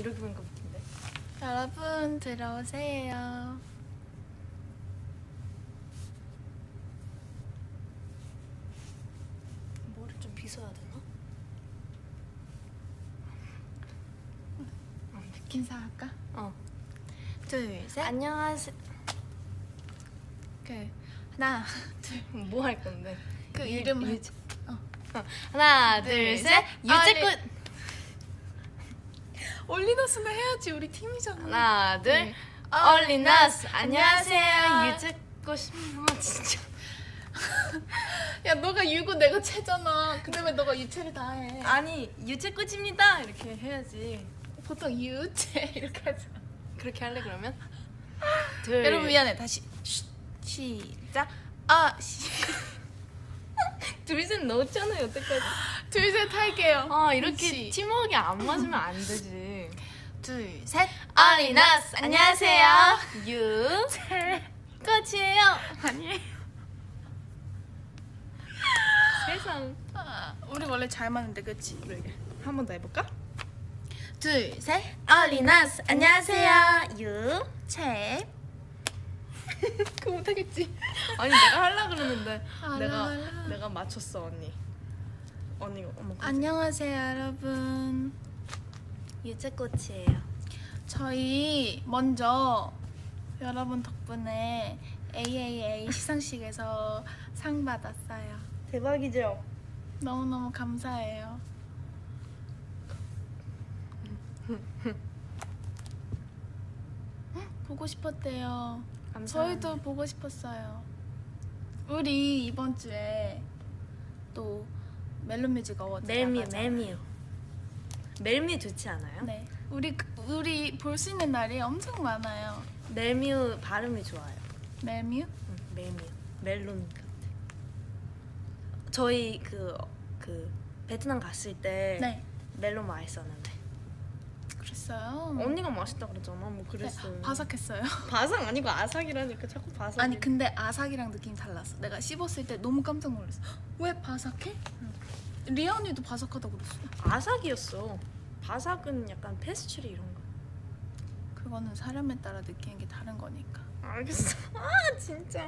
이렇게 보니까 웃긴데. 여러분 들어오세요. 뭐를 좀 빗어야 되나? 인사할까? 둘, 셋. 안녕하세요. 하나, 둘. 뭐 할 건데? 이름 하나, 둘, 셋. 유채꽃. 올리너스는 해야지, 우리 팀이잖아. 하나, 둘. 얼리너스. 안녕하세요. 유채꽃. 진짜. 야, 너가 유고 내가 채잖아. 근데 왜 너가 유채를 다 해? 아니, 유채꽃입니다. 이렇게 해야지. 보통 유채 이렇게 하잖아. 그렇게 할래 그러면? 둘. 여러분 미안해. 다시 시작. 둘셋 넣었잖아 여태까지. 둘, 셋 할게요. 이렇게 그치? 팀워크가 안 맞으면 안 되지. 둘, 셋. 얼리너스 안녕하세요. 유채꽃이에요. 아니에요. 세상. 우리 원래 잘 맞는데, 그치? 그러게. 한 번 더 해볼까? 둘, 셋. 얼리너스 안녕하세요. 유채. 그거 못하겠지. 아니 내가 하려 그러는데 알아. 내가 맞췄어 언니. 언니가 안녕하세요, 여러분. 유채꽃이에요. 저희 먼저 여러분 덕분에 AAA 시상식에서 상 받았어요. 대박이죠. 너무너무 감사해요. 보고 싶었대요. 감사합니다. 저희도 보고 싶었어요. 우리 이번 주에 또 멜론뮤직 어워드 나가잖아요. 멜뮤 좋지 않아요? 네. 우리 볼 수 있는 날이 엄청 많아요. 멜뮤 발음이 좋아요. 멜뮤? 멜뮤 멜론 같아. 저희 그 베트남 갔을 때 네. 멜론 맛있었는데. 그랬어요. 언니가 맛있다 그랬잖아. 뭐 그랬어. 네, 바삭했어요. 바삭 아니고 아삭이라니까 자꾸 바삭. 아니 근데 아삭이랑 느낌이 달랐어. 내가 씹었을 때 너무 깜짝 놀랐어. 왜 바삭해? 리아 언니도 바삭하다고 그랬어. 아삭이었어. 바삭은 약간 페스츄리 이런 거. 그거는 사람에 따라 느끼는 게 다른 거니까. 알겠어. 진짜.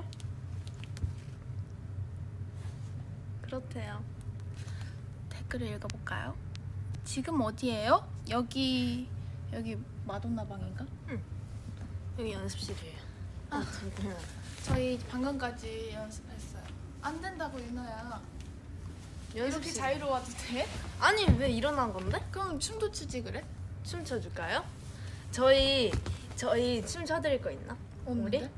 그렇대요. 댓글을 읽어볼까요? 지금 어디예요? 여기 마돈나 방인가? 여기 연습실이에요. 잠깐만. 저희 방금까지 연습했어요. 안 된다고 유나야. 이렇게 연습실. 자유로워도 돼? 아니 왜 일어난 건데? 그럼 춤도 추지 그래? 춤 춰줄까요? 저희 춤 춰드릴 거 있나? 없는데? 우리?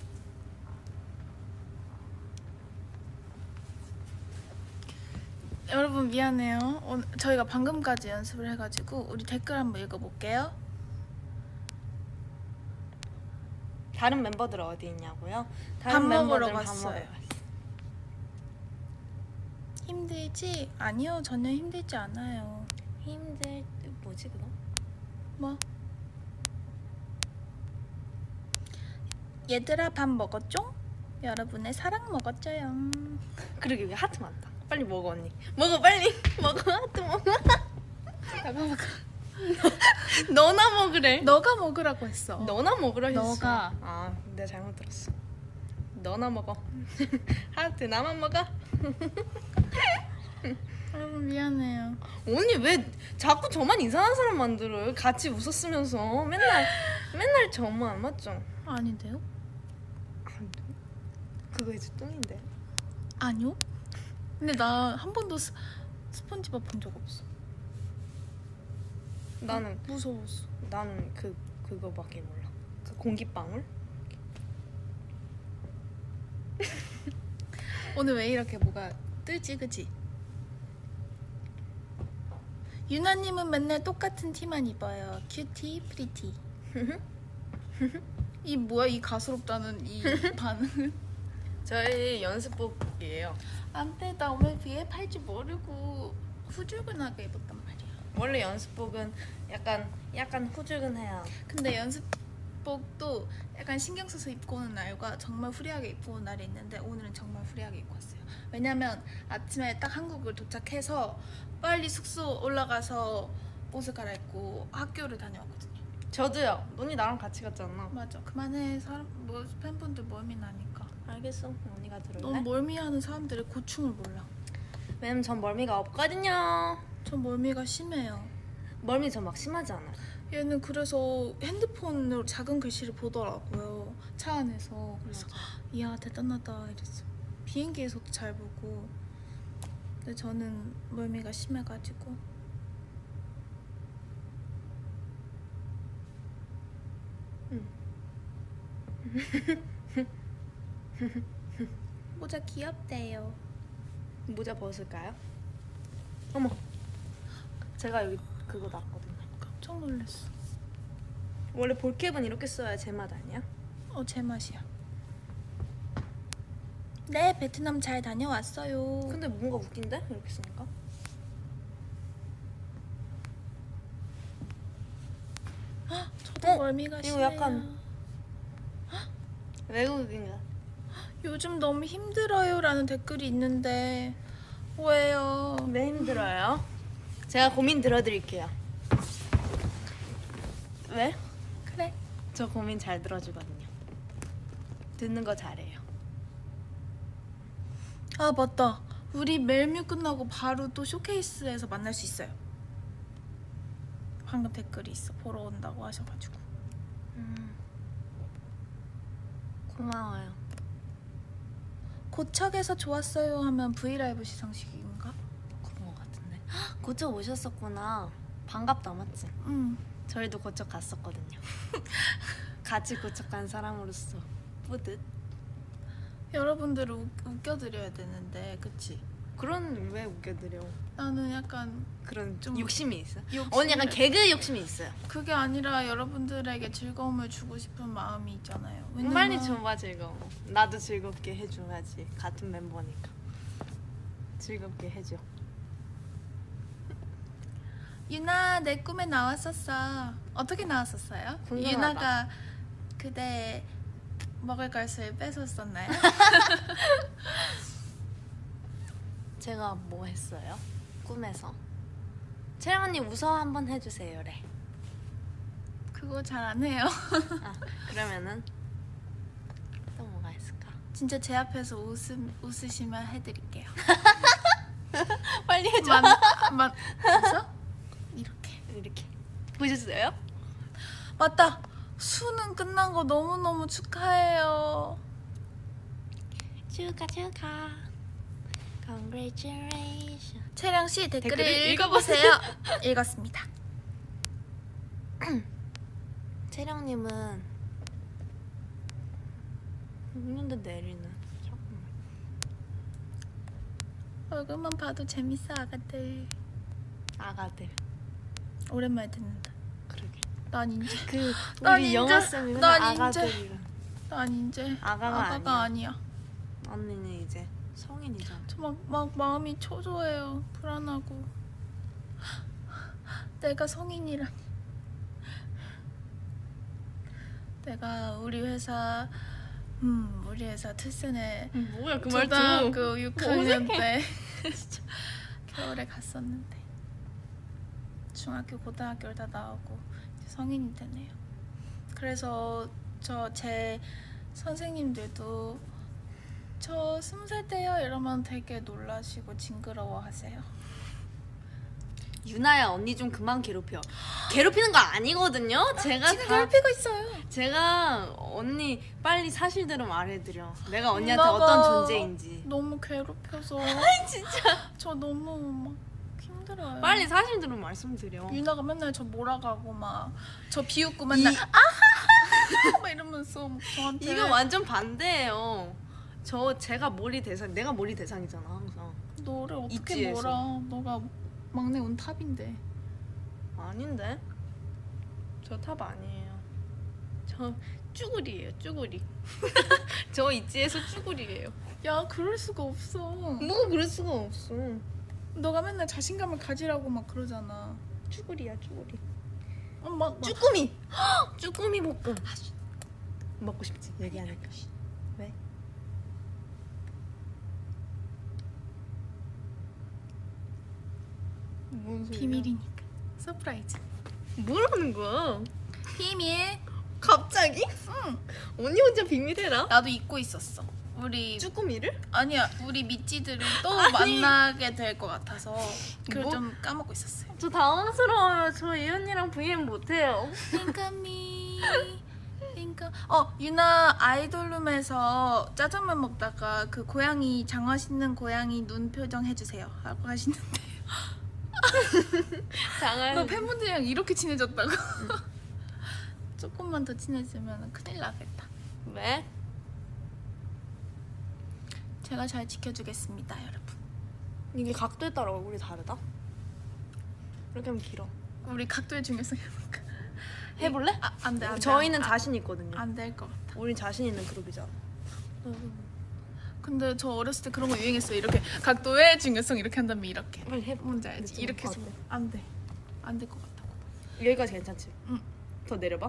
여러분 미안해요. 저희가 방금까지 연습을 해가지고 우리 댓글 한번 읽어볼게요. 다른 멤버들 어디 있냐고요? 밥 먹으러 멤버들은 갔어요. 힘들지? 아니요, 전혀 힘들지 않아요. 뭐지 그거? 뭐? 얘들아 밥 먹었죠? 여러분의 사랑 먹었죠요. 그러게 왜 하트 많다. 빨리 먹어 언니. 먹어 빨리. 먹어 하트 먹어. 내가 먹어. 너나 먹으래. 너가 먹으라고 했어. 너나 먹으라 했어. 너가. 내가 잘못 들었어. 너나 먹어. 하트 나만 먹어. 여러분 미안해요. 언니 왜 자꾸 저만 이상한 사람 만들어요? 같이 웃었으면서 맨날 저만 맞죠? 아닌데요? 그거 이제 똥인데. 아니요. 근데 나 한 번도 스폰지밥 본 적 없어. 나는 무서웠어. 나는 그거밖에 몰라. 그 공기방울? 오늘 왜 이렇게 뭐가 뜨지, 그치? 유나님은 맨날 똑같은 티만 입어요. 큐티, 프리티. 이 뭐야 이 가스롭다는 이 반응은? 저희 연습복이에요. 안돼, 나 오늘 위에 팔지 모르고 후줄근하게 입었단 말이야. 원래 연습복은 약간 후줄근해요. 근데 연습복도 약간 신경 써서 입고 오는 날과 정말 후리하게 입고 오는 날이 있는데 오늘은 정말 후리하게 입고 왔어요. 왜냐면 아침에 딱 한국을 도착해서 빨리 숙소 올라가서 옷을 갈아입고 학교를 다녀왔거든요. 저도요. 언니 나랑 같이 갔잖아. 맞아. 그만해. 사람 뭐 팬분들 멀미 나니까. 알겠어. 언니가 들을래? 넌 멀미하는 사람들의 고충을 몰라. 왜냐면 전 멀미가 없거든요. 전 멀미가 심해요. 멀미 전 막 심하지 않아요. 얘는 그래서 핸드폰으로 작은 글씨를 보더라고요. 차 안에서. 그래서 이야 대단하다 이랬어. 비행기에서도 잘 보고. 근데 저는 멀미가 심해가지고. 모자 귀엽대요. 모자 벗을까요? 어머. 제가 여기 그거 놨거든요. 깜짝 놀랐어. 원래 볼캡은 이렇게 써야 제맛 아니야? 제 맛이야. 네, 베트남 잘 다녀왔어요. 근데 뭔가 웃긴데? 이렇게 쓰니까. 저도 멀미가 이거 심해요. 약간 외국인가? 요즘 너무 힘들어요 라는 댓글이 있는데 왜요? 왜 힘들어요? 제가 고민 들어드릴게요. 왜? 그래. 저 고민 잘 들어주거든요. 듣는 거 잘해요. 아 맞다. 우리 멜뮤 끝나고 바로 또 쇼케이스에서 만날 수 있어요. 방금 댓글이 있어. 보러 온다고 하셔가지고. 고마워요. 고척에서 좋았어요 하면 브이라이브 시상식인가? 그런 거 같은데. 헉, 고척 오셨었구나. 반갑다 맞지? 응. 저희도 고척 갔었거든요. 같이 고척 간 사람으로서 뿌듯. 여러분들을 웃겨드려야 되는데 그치? 그런 왜 웃겨드려? 나는 약간 그런 좀 욕심이 있어? 욕심을- 언니 약간 개그 욕심이 있어요. 그게 아니라 여러분들에게 즐거움을 주고 싶은 마음이 있잖아요. 왜냐면 빨리 줘봐 즐거워. 나도 즐겁게 해줘야지. 같은 멤버니까. 즐겁게 해줘. 유나 내 꿈에 나왔었어. 어떻게 나왔었어요? 궁금하다. 유나가 그대 먹을 것을 뺏었었나요? 제가 뭐 했어요? 꿈에서 채영 언니 웃어 한번 해주세요래. 그거 잘 안 해요. 아 그러면은 또 뭐가 있을까? 진짜 제 앞에서 웃으시면 해드릴게요. 빨리 해줘. 웃어? 이렇게. 이렇게 보셨어요? 맞다. 수능 끝난 거 너무너무 축하해요. 축하. Congratulations. 채령 씨 댓글을 댓글을 읽어보세요. 읽었습니다. 채령님은 웃는데 내리는. 잠깐만. 얼굴만 봐도 재밌어 아가들. 아가들. 오랜만에 듣는다. 그러게. 난 이제 그 난 우리 인제- 영화 쌤이 난 아가들이랑. 난 이제 아가가 아니야. 언니는 이제 성인이잖아. 저 막 마음이 초조해요. 불안하고. 내가 성인이라니. 내가 우리 회사 특선에 뭐야 그 초등학교 6학년 때 겨울에 갔었는데 중학교 고등학교를 다 나오고 이제 성인이 되네요. 그래서 제 선생님들도 저 20살 때요 이러면 되게 놀라시고 징그러워하세요. 유나야 언니 좀 그만 괴롭혀. 괴롭히는 거 아니거든요. 제가 지금 괴롭히고 있어요. 제가 언니 빨리 사실대로 말해드려. 내가 언니한테 누나가 어떤 존재인지. 너무 괴롭혀서 진짜. 저 너무 막 힘들어요. 빨리 사실대로 말씀드려. 유나가 맨날 저 몰아가고 막 저 비웃고 맨날 아하하 막 이러면서 막 저한테 이거 완전 반대예요. 제가 몰이 대상, 내가 몰이 대상이잖아 항상. 너를 어떻게 있지에서. 몰아. 너가 막내 온 탑인데. 아닌데? 저 탑 아니에요. 저 쭈구리예요, 쭈구리. 저 있지에서 쭈구리예요. 야 그럴 수가 없어. 뭐가 그럴 수가 없어. 너가 맨날 자신감을 가지라고 막 그러잖아. 쭈구리야, 쭈구리. 막 쭈꾸미! 쭈꾸미 볶음. 먹고 싶지? 얘기하니까. 왜? 뭔 소리야? 비밀이니까. 서프라이즈. 뭐라는 거야? 비밀. 갑자기? 응. 언니 혼자 비밀해라. 나도 잊고 있었어. 우리 쭈꾸미를? 아니야, 우리 미찌들을 또 아니. 만나게 될 것 같아서 그걸 뭐? 좀 까먹고 있었어요. 저 당황스러워요. 저 이 언니랑 VM 못해요. 링카미 링카. 유나 아이돌룸에서 짜장면 먹다가 그 고양이 장화 신는 고양이 눈 표정 해주세요 하고 하시는데 당황. 너 팬분들이랑 이렇게 친해졌다고? 조금만 더 친해지면 큰일 나겠다. 왜? 제가 잘 지켜주겠습니다, 여러분. 이게 각도에 따라 얼굴이 다르다? 이렇게 하면 길어. 우리 각도의 중요성 해볼까? 해볼래? 안 돼, 안 돼. 저희는 자신 있거든요. 안 될 것 같아. 우리 자신 있는 그룹이잖아. 근데 저 어렸을 때 그런 거 유행했어요. 이렇게 각도의 중요성 이렇게 한 다음에 이렇게. 빨리 해. 뭔지 알지? 근데 이렇게 해서 어때? 안 돼. 안 될 것 같다고. 여기까지 괜찮지? 응. 더 내려봐.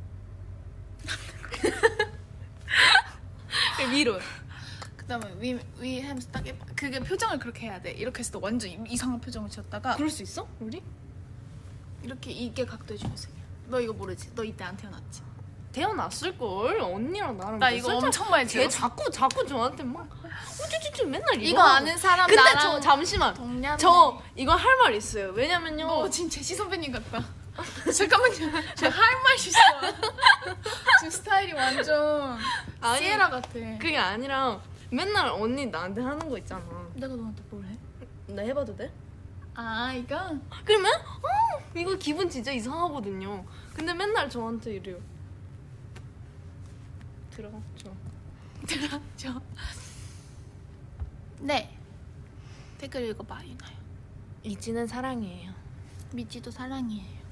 위로. 그다음에 위 하면서 딱 그게 표정을 그렇게 해야 돼. 이렇게 해서 완전 이상한 표정을 지었다가 그럴 수 있어? 우리? 이렇게 이게 각도의 중요성이야. 너 이거 모르지? 너 이때 안 태어났지? 태어났을걸? 언니랑 나랑 나 몇 이거 살 엄청 많이 걔 들었어. 자꾸 저한테 막 우쭈쭈쭈 맨날 이거 아는 사람 근데 나랑 저 잠시만 동년. 저 이거 할 말 있어요. 왜냐면요. 너 지금 제시 선배님 같다. 잠깐만요. 저 할 말 있어. 지금 스타일이 완전 아니, 시에라 같아. 그게 아니라 맨날 언니 나한테 하는 거 있잖아. 내가 너한테 뭘 해? 나 해봐도 돼? 아 이거? 그러면 이거 기분 진짜 이상하거든요. 근데 맨날 저한테 이래요. 들어줘. 들어줘. 네. 댓글 읽어봐 유나야. 이지는 사랑이에요. 미지도 사랑이에요.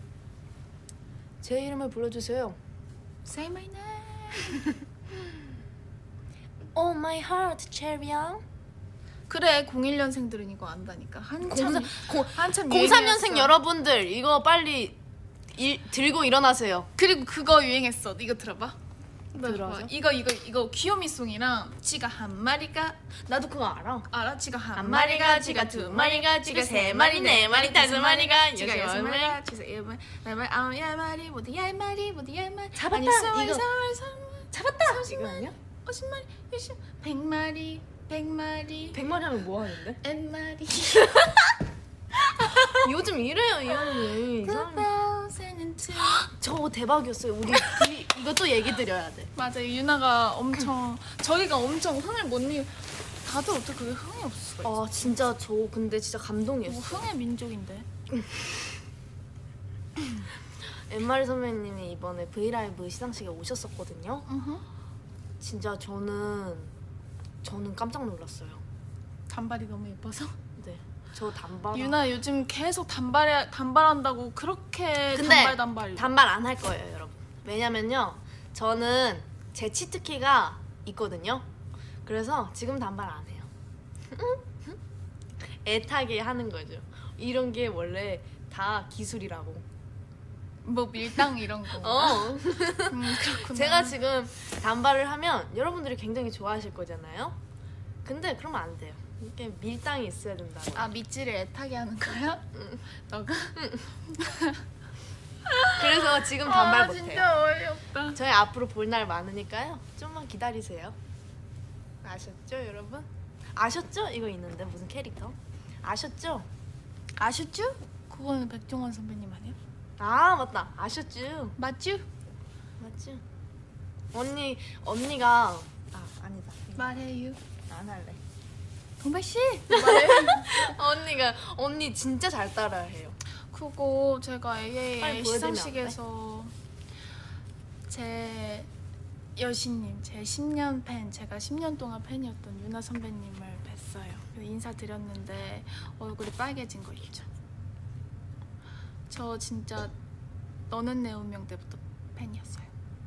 제 이름을 불러주세요. Say my name. Oh my heart, 체리양. 그래 01년생들은 이거 안다니까. 한참 한참 03년생 유행이었어. 여러분들 이거 빨리 들고 일어나세요. 그리고 그거 유행했어. 이거 들어봐. 들어줘? 이거 귀요미송이랑 지가 한 마리가 나도 그거 알아. 알아? 지가 한 마리가, 지가 두 마리가, 지가 세 마리, 네 마리, 다섯 마리가, 지가 여섯 여섯 마리. 마리가, 지가 일곱 마리, 아홉 열 마리, 모두 열 마리, 모두 열 마리. 잡았다, 아니, 스물 마리, 이거. 스물 마리, 스물 마리, 잡았다. 30 이거 마리, 아니야? 50마리, 60, 100마리, 100마리, 100마리 하면 뭐 하는데? N마리. 요즘 이래요 이 언니. 저 대박이었어요. 우리 이것도 얘기 드려야 돼. 맞아, 유나가 엄청 저희가 엄청 흥을 못 내. 다들 어떻게 그게 흥이 없을 수가 있어? 진짜 저 근데 진짜 뭐 감동이었어. 흥의 민족인데. 엠마리 선배님이 이번에 브이라이브 시상식에 오셨었거든요. 으흠. 진짜 저는 깜짝 놀랐어요. 단발이 너무 예뻐서. 네, 저 단발. 유나 요즘 계속 단발한다고 그렇게 근데 단발. 단발 안 할 거예요, 여러분. 왜냐면요, 저는 제 치트키가 있거든요. 그래서 지금 단발 안 해요. 애타게 하는 거죠. 이런 게 원래 다 기술이라고. 뭐 밀당 이런 거. 그렇구나. 제가 지금 단발을 하면 여러분들이 굉장히 좋아하실 거잖아요. 근데 그러면 안 돼요. 이게 밀당이 있어야 된다고. 아 밑지를 애타게 하는 거야? 응. 너가? 그래서 지금 단발 못해요. 진짜 어이없다. 저희 앞으로 볼 날 많으니까요. 좀만 기다리세요. 아셨죠, 여러분? 아셨죠? 이거 있는데 무슨 캐릭터? 아셨죠? 아셨죠? 그거는 백종원 선배님 아니야? 아 맞다. 아셨죠? 맞죠? 맞죠? 언니가 아니다. 말해요. 안 할래. 동백 씨. 언니 진짜 잘 따라해요. 그거 제가 빨리 AAA 보여드리면 시상식에서 제 여신님, 제 10년 팬, 제가 10년 동안 팬이었던 유나 선배님을 뵀어요. 인사드렸는데 얼굴이 빨개진 거 있죠. 저 진짜 너는 내 운명 때부터 팬이었어요.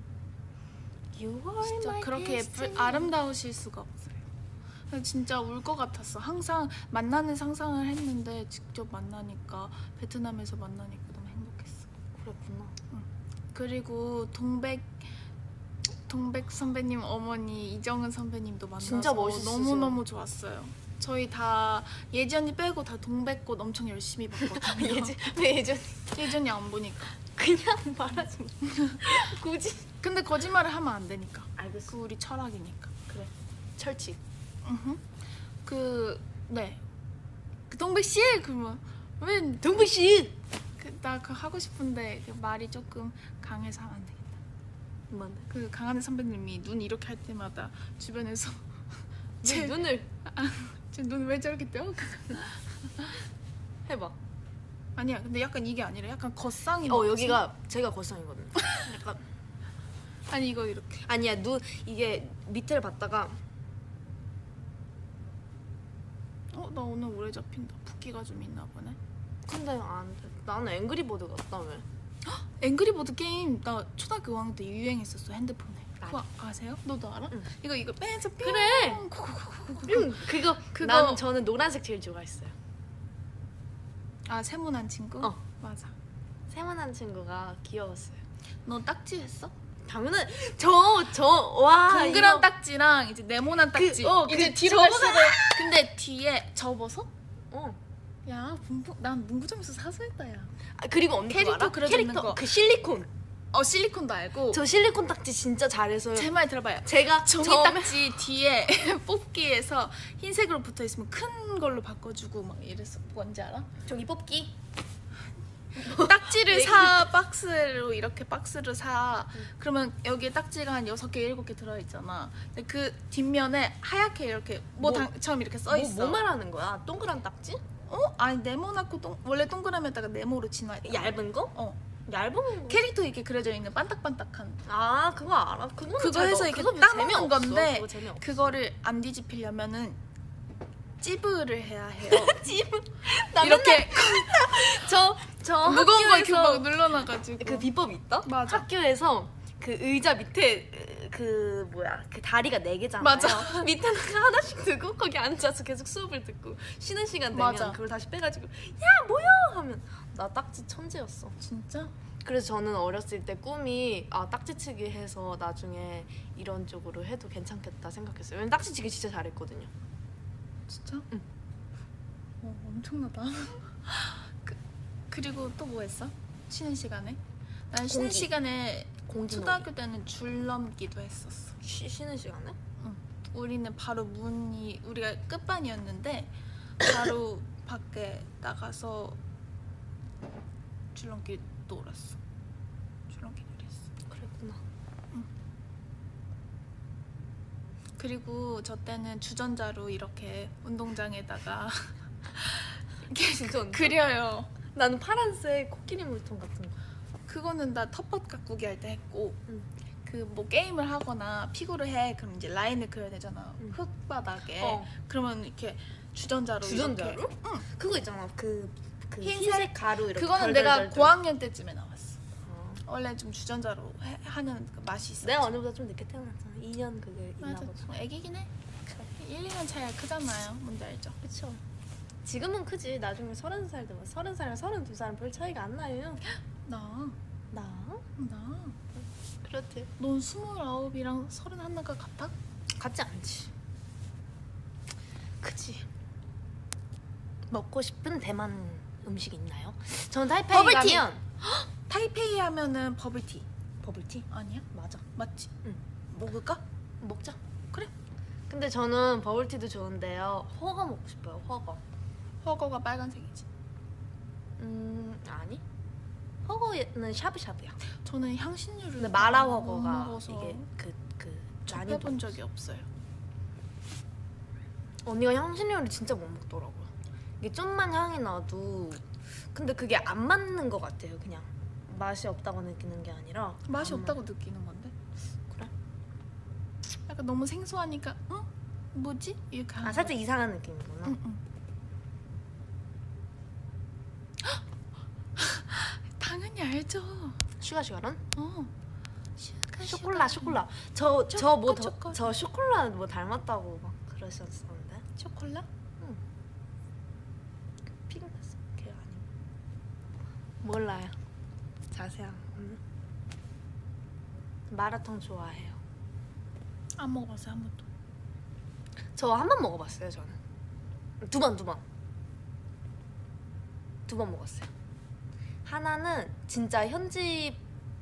진짜 그렇게 아름다우실 수가 없어요. 진짜 울 것 같았어. 항상 만나는 상상을 했는데 직접 만나니까, 베트남에서 만나니까 너무 행복했어. 그랬구나. 그리고 동백 선배님 어머니 이정은 선배님도 만나서 진짜 멋있으세요. 너무너무 좋았어요. 저희 다 예지 언니 빼고 다 동백꽃 엄청 열심히 봤거든요. 왜 예전 예지 언니 안 보니까. 그냥 말하지 마. 굳이. 근데 거짓말을 하면 안 되니까. 알겠어. 그 우리 철학이니까. 그래. 철칙. 네. 그 동백 씨 그러면 왜 동백 씨. 나 그거 하고 싶은데 그 말이 조금 강해서 하면 안 되겠다. 뭔데? 그 강하늘 선배님이 눈 이렇게 할 때마다 주변에서 제 눈을 제 눈 왜 저렇게 떠? 해봐. 아니야. 근데 약간 이게 아니라 약간 겉상이. 여기가 제가 겉상이거든. 약간 아니 이거 이렇게. 아니야 눈 이게 밑에를 봤다가 나 오늘 오래 잡힌다. 붓기가 좀 있나 보네. 근데 안 돼. 나는 앵그리버드 같다며. 앵그리버드 게임 나 초등학교 5학년 때 유행했었어 핸드폰에. 그거 아세요? 너도 알아? 응. 이거 빼서 그래. 그거 그거 저는 노란색 제일 좋아했어요. 아 세모난 친구? 맞아. 세모난 친구가 귀여웠어요. 너 딱지 했어? 당연한 와 동그란 딱지랑 이제 네모난 딱지. 이제 뒤로 갈수록. 근데 뒤에 접어서? 야 난 문구점에서 사서 했다 야. 그리고 언니 캐릭터 알아? 그려져 있는 거. 그 실리콘. 실리콘도 알고. 저 실리콘 딱지 진짜 잘해서요. 제 말 들어봐요. 제가 종이 딱지 뒤에 뽑기에서 흰색으로 붙어 있으면 큰 걸로 바꿔주고 막 이랬어. 뭔지 알아? 종이 뽑기. 딱지를 사. 박스로 이렇게 박스를 사. 그러면 여기에 딱지가 한 6개 7개 들어있잖아. 근데 그 뒷면에 하얗게 이렇게 처럼 이렇게 써있어. 뭐 말하는 거야? 동그란 딱지? 아니 네모나고 원래 동그라미에다가 네모로 진화했다. 얇은 거? 얇은 거? 캐릭터 이렇게 그려져 있는 반딱반딱한. 그거 알아. 그거 해서 이렇게 따먹는 건데 그거 재미없어. 그거를 안 뒤집히려면은 찌브를 해야 해요. 찌브? 이렇게 저 무거운 거 이렇게 학교에서 막 눌러놔가지고. 그 비법이 있다? 맞아. 학교에서 그 의자 밑에 그 다리가 4개잖아요. 맞아. 밑에는 하나씩 두고 거기 앉아서 계속 수업을 듣고 쉬는 시간 되면 맞아. 그걸 다시 빼가지고 야 뭐야 하면 나 딱지 천재였어. 진짜? 그래서 저는 어렸을 때 꿈이 딱지치기 해서 나중에 이런 쪽으로 해도 괜찮겠다 생각했어요. 왜냐면 딱지치기 진짜 잘했거든요. 진짜? 응. 엄청나다. 그리고 또 뭐 했어? 쉬는 시간에? 난 쉬는 시간에 초등학교 때는 줄넘기도 했었어. 쉬는 시간에? 응. 우리는 바로 우리가 끝반이었는데 바로 밖에 나가서 줄넘기 놀았어. 줄넘기 놀았어. 그랬구나. 응. 그리고 저 때는 주전자로 이렇게 운동장에다가 진짜 그려요. 나는 파란색 코끼리 물통 같은 거. 그거는 나 텃밭 가꾸기 할 때 했고. 응. 그 뭐 게임을 하거나 피구를 해. 그럼 이제 라인을 그려야 되잖아. 응. 흙바닥에. 그러면 이렇게 주전자로 주전자로? 이렇게. 응. 그거 있잖아. 그 흰색 가루 이렇게. 그거는 내가 고학년 때쯤에 나왔어. 원래 좀 주전자로 하는 그 맛이 있어. 내가 언니보다 좀 늦게 태어났잖아. 2년 그게 있나 맞아. 보다. 애기긴 해. 1, 2년 차이가 크잖아요. 뭔지 알죠? 그쵸. 지금은 크지. 나중에 30살 되면 30살이랑 32살은 별 차이가 안 나요. 나? 그렇대. 넌 29이랑 31가 같아? 같지 않지. 그치. 먹고 싶은 대만 음식 있나요? 저는 타이페이 버블티! 가면 타이페이 하면은 버블티. 버블티? 아니야? 맞아. 맞지? 응. 먹을까? 먹자. 그래. 근데 저는 버블티도 좋은데요. 허거 먹고 싶어요. 허거가 빨간색이지. 아니. 허거는 샤브샤브야. 저는 향신료를 근데 마라 못 허거가 먹어서 이게 많이 접해본 적이 없어요. 언니가 향신료를 진짜 못 먹더라고요. 이게 좀만 향이 나도 근데 그게 안 맞는 것 같아요. 그냥 맛이 없다고 느끼는 게 아니라 맛이 없다고 느끼는 건데. 그래? 약간 너무 생소하니까 뭐지? 이렇게 하는 살짝 이상한 느낌이구나. 응. 당연히 알죠. 슈가런? 슈가. 쇼콜라. 저 쇼콜라 뭐 닮았다고 막 그러셨었는데. 쇼콜라? 응. 핑크색 걔 아니고. 몰라요. 자세한. 마라탕 좋아해요. 안 먹어봤어요 한 번도. 저 한 번 먹어봤어요 저는. 두 번 먹었어요. 하나는 진짜 현지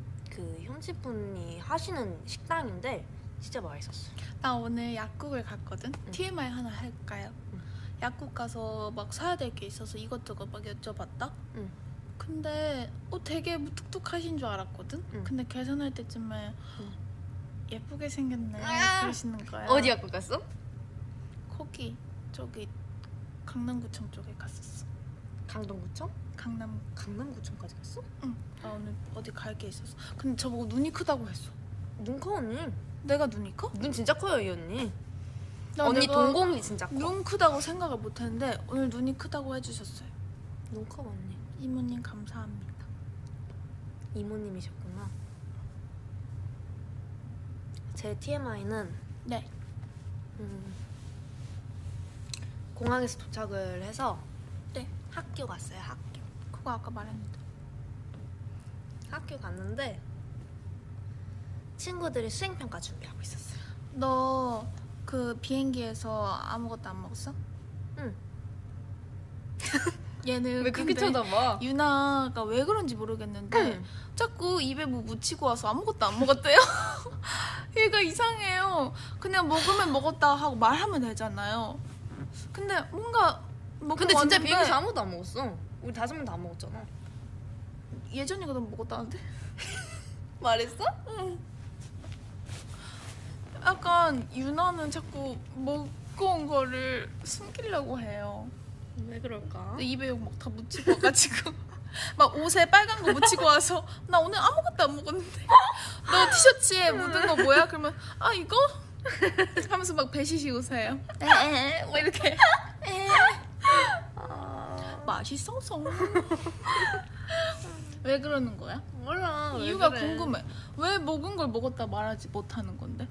분이 하시는 식당인데 진짜 맛있었어요. 나 오늘 약국을 갔거든. TMI 하나 할까요? 약국 가서 막 사야 될 게 있어서 이것저것 막 여쭤봤다. 근데 되게 무뚝뚝하신 줄 알았거든. 근데 계산할 때쯤에 예쁘게 생겼네 그러시는 거야. 어디 약국 갔어? 거기 저기 강남구청 쪽에 갔었어. 강동구청? 강남구청까지 갔어? 응. 나 오늘 어디 갈 게 있었어. 근데 저보고 눈이 크다고 했어. 눈 커 언니. 내가 눈이 커? 눈 진짜 커요 이 언니. 언니 동공이 진짜 커. 눈 크다고 생각을 못했는데 오늘 눈이 크다고 해주셨어요. 눈 커 언니. 이모님 감사합니다. 이모님이셨구나. 제 TMI는 네. 공항에서 도착을 해서 네. 학교 갔어요. 그거 아까 말했는데. 학교 갔는데 친구들이 수행평가 준비하고 있었어요. 너 그 비행기에서 아무것도 안 먹었어? 응. 얘는 왜 그렇게 근데 쳐다봐? 유나가 왜 그런지 모르겠는데 자꾸 입에 뭐 묻히고 와서 아무것도 안 먹었대요. 얘가 이상해요. 그냥 먹으면 먹었다 하고 말하면 되잖아요. 근데 뭔가 먹고 근데 진짜 왔는데 비행기에서 아무것도 안 먹었어. 우리 5명 다 안 먹었잖아. 예전이가 너무 먹었다는데? 말했어? 응. 약간 유나는 자꾸 먹고 온 거를 숨기려고 해요. 왜 그럴까? 근데 입에 막 다 묻히고 와가지고 막 옷에 빨간 거 묻히고 와서 나 오늘 아무것도 안 먹었는데 너 티셔츠에 묻은 거 뭐야? 그러면 아 이거? 하면서 막 배시시 웃어요. 에에 뭐 이렇게 맛있어서. 왜 그러는 거야? 몰라. 이유가 궁금해. 왜 먹은 걸 먹었다 말하지 못하는 건데?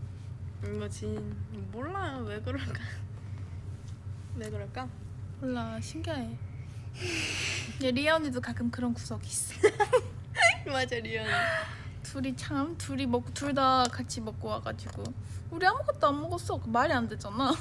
몰라요. 왜 그럴까? 왜 그럴까? 몰라. 신기해. 얘 리아 언니도 가끔 그런 구석이 있어. 맞아 리언. 둘이 둘 다 같이 먹고 와가지고 우리 아무것도 안 먹었어. 그 말이 안 되잖아.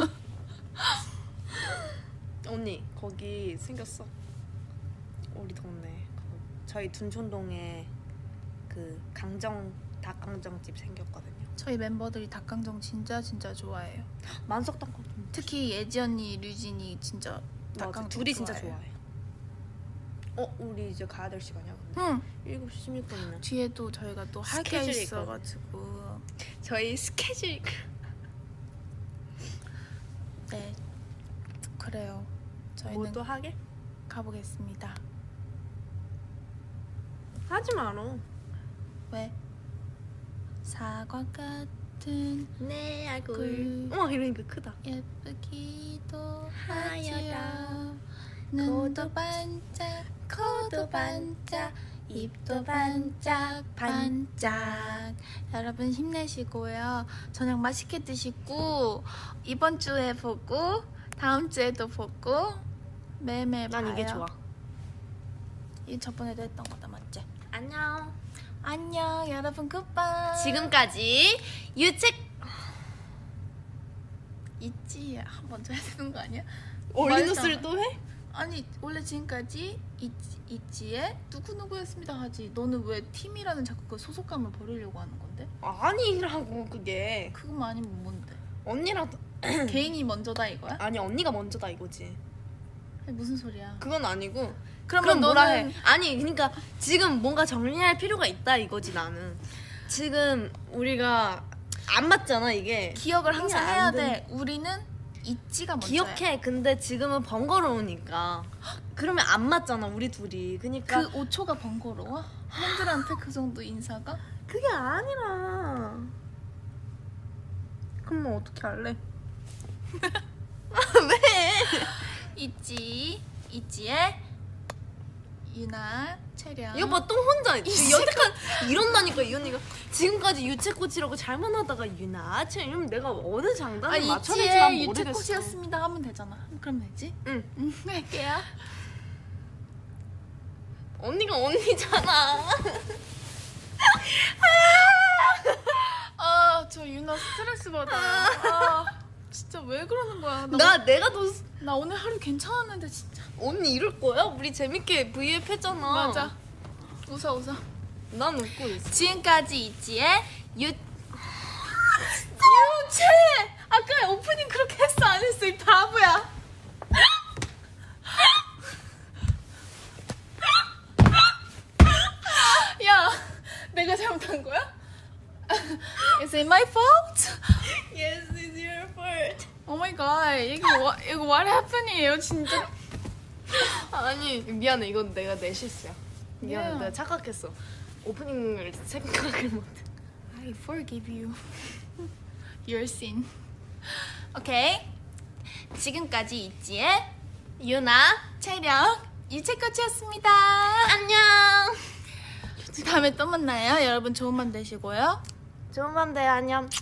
언니 거기 생겼어. 우리 동네 저희 둔촌동에 그 닭강정집 생겼거든요. 저희 멤버들이 닭강정 진짜 좋아해요. 만석닭강정. 특히 예지 언니, 류진이 진짜 닭강정 둘이 진짜 좋아해요. 좋아해. 우리 이제 가야 될 시간이야. 근데. 응. 7시 16분이면. 뒤에도 저희가 또 할 게 스케줄이 있어가지고. 저희 스케줄. 네. 그래요. 저희는 뭐 또 하게? 가보겠습니다. 하지 마라. 왜? 사과 같은 내 얼굴. 이러니까 크다. 예쁘기도 하여라. 하지요. 눈도 반짝, 코도 반짝, 입도 반짝 반짝. 여러분 힘내시고요. 저녁 맛있게 드시고 이번 주에 보고 다음 주에도 보고 매일매일 봐요. 난 이게 좋아. 이 저번에도 했던 거다 맞지? 안녕. 안녕 여러분 굿바이. 지금까지 유책 있지 먼저 해야 되는 거 아니야? 올리노스를 또 해? 아니 원래 지금까지 있지에 누구누구였습니다 하지. 너는 왜 팀이라는 자꾸 그 소속감을 버리려고 하는 건데? 아니라고 그게. 그것만 아니면 뭔데? 언니랑 개인이 먼저다 이거야? 아니 언니가 먼저다 이거지. 아니, 무슨 소리야? 그건 아니고. 그러면 그럼 뭐라 너는 해? 아니 그러니까 지금 뭔가 정리할 필요가 있다 이거지 나는. 지금 우리가 안 맞잖아 이게. 기억을 항상 이게 해야 안 돼. 우리는 있지가 먼저야. 기억해. 근데 지금은 번거로우니까. 그러면 안 맞잖아 우리 둘이. 그러니까 그 5초가 번거로워? 팬들한테 그 정도 인사가? 그게 아니라. 그럼 뭐 어떻게 할래? 왜? 있지에 유나 채령. 이거 봐 또 혼자 여태까지 이런다니까 이 언니가. 지금까지 유채꽃이라고 잘만 하다가 유나 이러면 내가 어느 장단을 맞춰야 될지 난 있지에 모르겠어. 유채꽃이었습니다 하면 되잖아. 그럼 되지? 응. 할게요. 언니가 언니잖아. 아, 저 유나 스트레스 받아요. 진짜 왜 그러는 거야? 내가 더 나 오늘 하루 괜찮았는데 진짜. 언니 이럴 거야? 우리 재밌게 V앱 했잖아. 맞아. 웃어. 난 웃고 있어. 지금까지 있지의 유채. 아까 오프닝 그렇게 했어 안 했어 이 바보야. 야, 내가 잘못한 거야? Is it my fault? Yes, it's your fault. Oh my god, 이거 what happened이에요 진짜. 아니 미안해, 이건 내 실수야. 미안해, Yeah. 내가 착각했어. 오프닝을 생각을 못해. I forgive you. Your sin. 오케이. 지금까지 있지의 유나 촬영 유채꽃이었습니다. 안녕. 다음에 또 만나요. 여러분 좋은 밤 되시고요. 좋은 밤 돼요. 안녕.